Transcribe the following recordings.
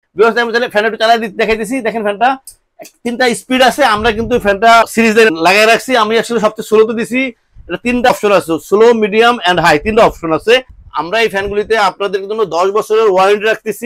Viewers আমি তাহলে ফ্যানটা একটু চালাই দেখাই দিছি। দেখেন ফ্যানটা তিনটা স্পিড আছে, আমরা কিন্তু ফ্যানটা সিরিজে লাগাই রাখছি। আমি আসলে সবচেয়ে স্লোতে দিছি। এটা তিনটা অপশন আছে, স্লো, মিডিয়াম এন্ড হাই, তিনটা অপশন আছে। আমরা এই ফ্যানগুলিতে আপনাদের জন্য 10 বছরের ওয়ারেন্টি রাখতেছি।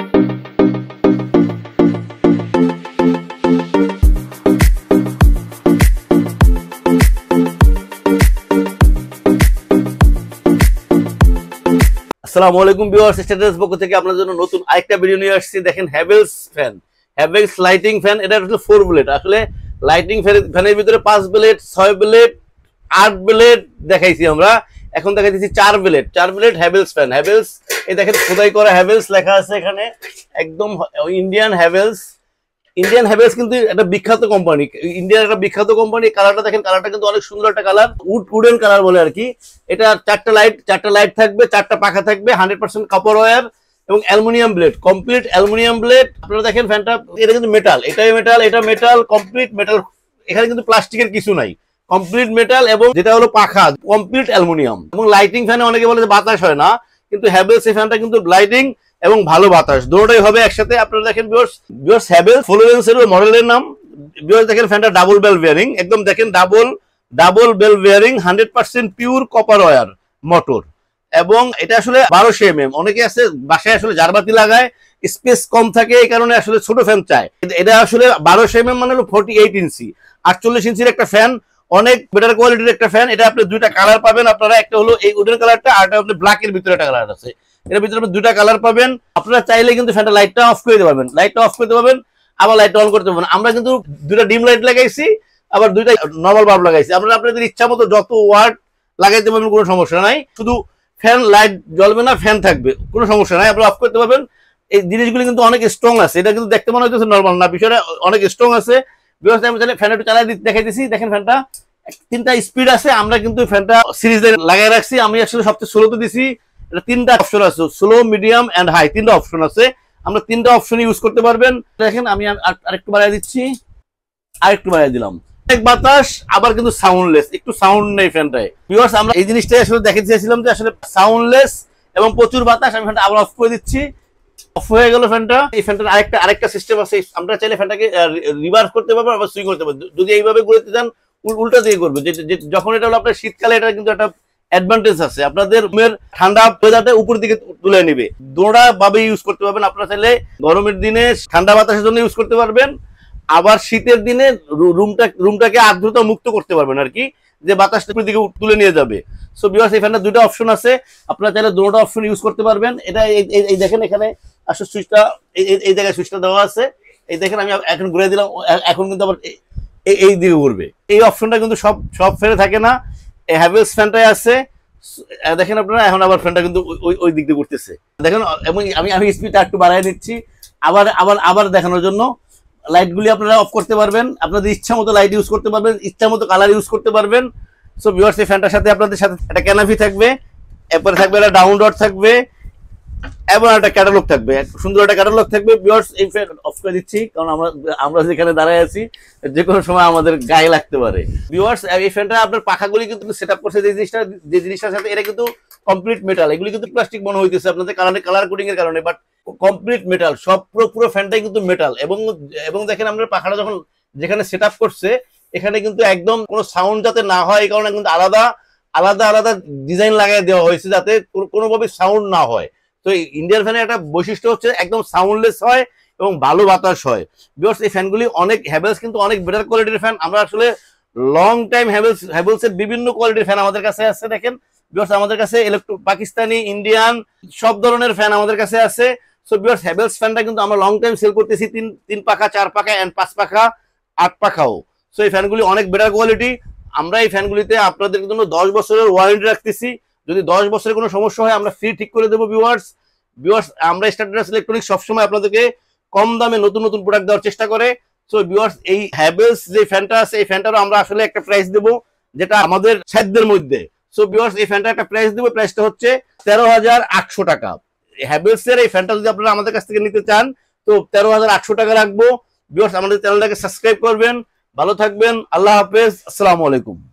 আসসালামু আলাইকুম ভিউয়ার্স, স্ট্যাটাস পক্ষ থেকে আপনাদের জন্য নতুন আরেকটা ভিডিও নিয়ে আসছি। দেখেন Havells fan, Havells lighting fan. এটা আসলে 4 ব্লেড। আসলে লাইটিং ফ্যানের ভিতরে 5 ব্লেড, 6 ব্লেড, 8 ব্লেড দেখাইছি আমরা। এখন দেখাইছি 4 blade. 4 blade Havells fan. Havells এই দেখেন খোদাই করা হ্যাভেলস লেখা আছে এখানে, একদম ইন্ডিয়ান হ্যাভেলস। ইন্ডিয়ান হ্যাভেলস কিন্তু একটা বিখ্যাত কোম্পানি, ইন্ডিয়ার একটা বিখ্যাত কোম্পানি। কালারটা দেখেন, কালারটা কিন্তু অনেক সুন্দর একটা কালার, উডেন কালার বলে আর কি। এটা 4টা লাইট থাকবে, 4টা পাখা থাকবে, 100% কপার ওয়্যার এবং aluminium blade, complete aluminium blade. আপনারা দেখেন ফ্যানটা, এটা কিন্তু মেটাল, এটাই মেটাল, এটা মেটাল, কমপ্লিট মেটাল। এখানে কিন্তু প্লাস্টিকের কিছু নাই, কমপ্লিট মেটাল। এবং যেটা হলো পাখা কমপ্লিট অ্যালুমিনিয়াম। এবং লাইটিং ফ্যানে অনেকে বলে যে বাতাস হয় না, কিন্তু হ্যাভেলস এই ফ্যানটা কিন্তু লাইটিং এবং ভালো বাতাস দুটোই হবে একসাথে। আপনারা দেখেন ভিউয়ার্স হ্যাভেলস ফ্লোরেন্স এর মডেলের নাম। ভিউয়ার্স দেখেন ফ্যানটা ডাবল বেল বেয়ারিং, একদম দেখেন double ball bearing, 100% pure copper wire motor. এবং এটা আসলে 1200 mm। অনেকে আছে বাসায় আসলে জারবাতি লাগায়, স্পেস কম থাকে, এই কারণে আসলে ছোট ফ্যান চায়। এটা আসলে 1200 mm মানে হলো 48 ইঞ্চি, 48 ইঞ্চির একটা ফ্যান, অনেক বেটার কোয়ালিটির একটা ফ্যান। এটা আপনি দুইটা কালার পাবেন আপনারা, একটা হলো এই উডেন কালারটা, আর একটা আপনি ব্ল্যাকের ভিতরে একটা কালার আছে। এর ভিতরে আপনি দুইটা কালার পাবেন। আপনারা চাইলে কিন্তু ফ্যানটা লাইটটা অফ করে দিতে পারবেন, আবার লাইটটা অন করতে পারবেন। আমরা কিন্তু দুইটা ডিম লাইট লাগাইছি, আবার দুইটা নরমাল বাল্ব লাগাইছি। আপনারা আপনাদের ইচ্ছা মতো যত ওয়াট লাগাইতে পারবেন, কোনো সমস্যা নাই। শুধু ফ্যান লাইট জ্বলবে না, ফ্যান থাকবে, কোনো সমস্যা নাই, আপনারা অফ করতে পারবেন। এই জিনিসগুলো কিন্তু অনেক স্ট্রং আছে, এটা কিন্তু দেখতে মনে হচ্ছে নরমাল না, বিষয়টা অনেক স্ট্রং আছে। ব্যবস্থা আমি তাহলে ফ্যান একটু চালাই দেখাই দিছি। দেখেন ফ্যানটা তিনটা স্পিড আছে, আমরা কিন্তু ফ্যানটা সিরিজে লাগাই রাখছি। আমি আসলে সবচেয়ে স্লোতে দিছি। এটা তিনটা অপশন আছে, স্লো, মিডিয়াম এন্ড হাই, তিনটা অপশন আছে। আমরা তিনটা অপশন ইউজ করতে পারবেন। দেখেন আমি আরেকটু বাড়াই দিচ্ছি, আরেকটু বাড়াই দিলাম। এক বাতাস, আবার কিন্তু সাউন্ডলেস, একটু সাউন্ড নেই ফ্যানটায়। ভিউয়ার্স আমরা এই জিনিসটাই আসলে দেখাতে চাইছিলাম যে আসলে সাউন্ডলেস এবং প্রচুর বাতাস। আমি ফ্যানটা আবার অফ করে দিচ্ছি, অফ হয়ে গেল ফ্যানটা। এই ফ্যানটার আরেকটা সিস্টেম আছে, আমরা চাইলে ফ্যানটাকে রিভার্স করতে পারবো, আবার সুইং করতে পারবো। যদি এইভাবে ঘুরতে চান উল্টা দিয়ে করবে। যখন এটা হলো আপনার শীতকালে, এটা কিন্তু একটা অ্যাডভান্টেজ আছে, আপনাদের রুমের ঠান্ডা ওয়েদারটা উপর দিকে তুলে নিবে। দুটা ভাবে ইউজ করতে পারবেন। আপনারা চাইলে গরমের দিনে ঠান্ডা বাতাসের জন্য ইউজ করতে পারবেন, আবার শীতের দিনে রুমটাকে আর্দ্রতা মুক্ত করতে পারবেন আর কি, যে বাতাসটা উপর দিকে তুলে নিয়ে যাবে। সো ভিউয়ার্স এই ফ্যানটা দুইটা অপশন আছে, আপনারা চাইলে দুটো অপশন ইউজ করতে পারবেন। এটা এই দেখেন এখানে আসলে সুইচটা এই জায়গায় সুইচটা দেওয়া আছে। এই দেখেন আমি এখন ঘুরে দিলাম, এখন কিন্তু আবার এই দিকে ঘুরবে। এই অপশনটা কিন্তু সব ফ্যানে থাকে না, এই হ্যাভেলস ফ্যানটাই আছে। দেখেন আপনারা এখন আবার ফ্যানটা কিন্তু ওই দিক দিয়ে ঘুরতেছে। দেখেন এবং আমি স্পিডটা একটু বাড়াই নিচ্ছি, আবার দেখানোর জন্য। লাইটগুলি আপনারা অফ করতে পারবেন, আপনাদের ইচ্ছা মতো লাইট ইউজ করতে পারবেন, ইচ্ছা মতো কালার ইউজ করতে পারবেন। সো ভিউয়ার্স এই ফ্যানটার সাথে আপনাদের সাথে একটা ক্যানাপি থাকবে, এরপরে থাকবে একটা ডাউন ডট থাকবে, এবং একটা ক্যাটালগ থাকবে, সুন্দর একটা ক্যাটালগ থাকবে। ভিউয়ার্স এই ফ্যান অফ করে দিচ্ছি, কারণ আমরা যেখানে দাঁড়ায় আছি যে কোনো সময় আমাদের গায়ে লাগতে পারে। ভিউয়ার্স এই ফ্যানটা আপনার পাখাগুলি কিন্তু সেট আপ করছে যে জিনিসটার সাথে, এটা কিন্তু কমপ্লিট মেটাল। এগুলি কিন্তু প্লাস্টিক মনে হইতেছে আপনাদের কালার কোডিং এর কারণে, বাট কমপ্লিট মেটাল। সব পুরো ফ্যানটাই কিন্তু মেটাল। এবং দেখেন আপনার পাখাটা যখন যেখানে সেট আপ করছে, এখানে কিন্তু একদম কোনো সাউন্ড যাতে না হয়, এই কারণে কিন্তু আলাদা ডিজাইন লাগাই দেওয়া হয়েছে, যাতে কোনোভাবে সাউন্ড না হয়। তো ইন্ডিয়ান ফ্যানের একটা বৈশিষ্ট্য হচ্ছে একদম সাউন্ডলেস হয় এবং ভালো বাতাস হয়। ভিউয়ার্স এই ফ্যানগুলি হ্যাভেলস কিন্তু অনেক বেটার কোয়ালিটির ফ্যান। আমরা আসলে লং টাইম হ্যাভেলস এর বিভিন্ন কোয়ালিটির ফ্যান আমাদের কাছে আছে। দেখেন ভিউয়ার্স আমাদের কাছে পাকিস্তানি, ইন্ডিয়ান সব ধরনের ফ্যান আমাদের কাছে আছে। সো ভিউয়ার্স হ্যাভেলস ফ্যানটা কিন্তু আমরা লং টাইম সেল করতেছি, 3 পাখা, 4 পাখা এন্ড 5 পাখা, 8 পাখাও। সো এই ফ্যানগুলি অনেক বেটার কোয়ালিটি। আমরা এই ফ্যানগুলিতে আপনাদের জন্য 10 বছরের ওয়ারেন্টি রাখতেছি। যদি 10 বছরের কোনো সমস্যা হয়, আমরা ফ্রি ঠিক করে দেবো। ভিউয়ার্স আমরা স্ট্যাটাস ইলেকট্রনিক্স সবসময় আপনাদেরকে কম দামে নতুন প্রোডাক্ট দেওয়ার চেষ্টা করে। সো ভিউয়ার্স এই হ্যাভেলস যে ফ্যানটা আছে, এই ফ্যানটারও আমরা আসলে একটা প্রাইস দেবো, যেটা আমাদের সাধ্যের মধ্যে। সো ভিউয়ার্স এই ফ্যানটা একটা প্রাইস দেবো, প্রাইসটা হচ্ছে 13,800 টাকা। হ্যাভেলস এর এই ফ্যানটা যদি আপনারা আমাদের কাছ থেকে নিতে চান, তো 13,800 টাকা রাখবো। ভিউয়ার্স আমাদের চ্যানেলটাকে সাবস্ক্রাইব করবেন। ভালো থাকবেন, আল্লাহ হাফেজ, আসসালামু আলাইকুম।